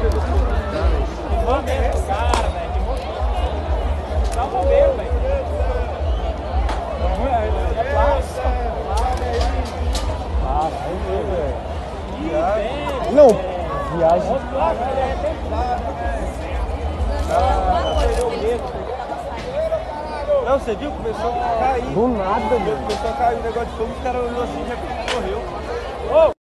Bombeiro, cara, velho. Dá um bombeiro, velho. Não, viagem. Não, você viu? Começou a cair. Do nada, mano. Começou a cair o negócio de fogo, os caras olhou assim e já correu.